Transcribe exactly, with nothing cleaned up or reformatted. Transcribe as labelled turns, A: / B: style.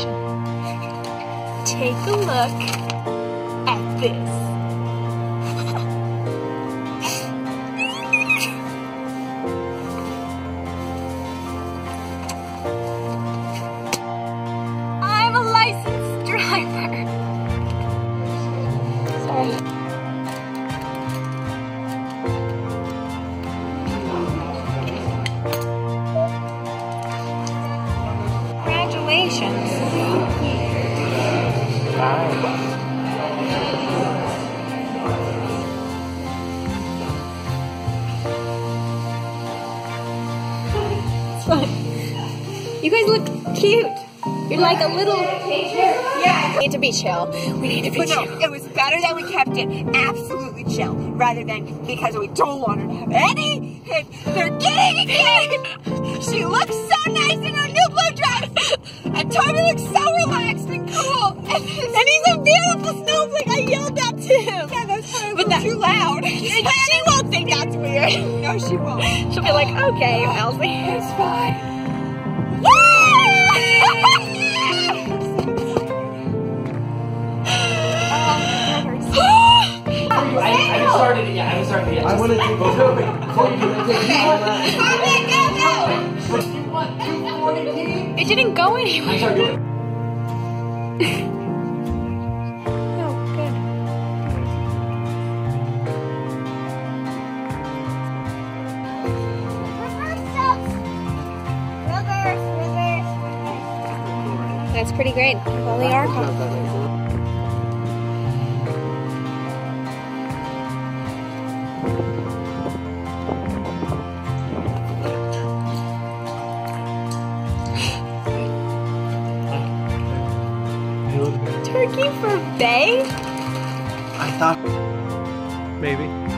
A: graduation. Take a look at this. I'm a licensed driver. Sorry. Congratulations. It's fun. You guys look cute. You're like a little... Yeah. We need to be chill. We need to be
B: but
A: chill.
B: No, it was better that we kept it absolutely chill, rather than because we don't want her to have any hit. They're getting it! She looks so nice in her new blue dress! And Tommy looks so relaxed and cool! And,
A: And he's a beautiful snowflake. I yelled that to him.
B: yeah, that's kind of
A: But that-
B: too loud.
A: She won't think that's weird.
B: No, she won't.
A: She'll be like, okay, Elsie.
B: It's fine.
C: I, I haven't started it yet. I haven't started it yet. I want to do both of them. Before you do it, you want two forty?
A: It didn't go
C: I
A: anywhere.
C: start doing it.
A: Oh, good. That's pretty great. Only our Turkey for Bay?
D: I thought maybe.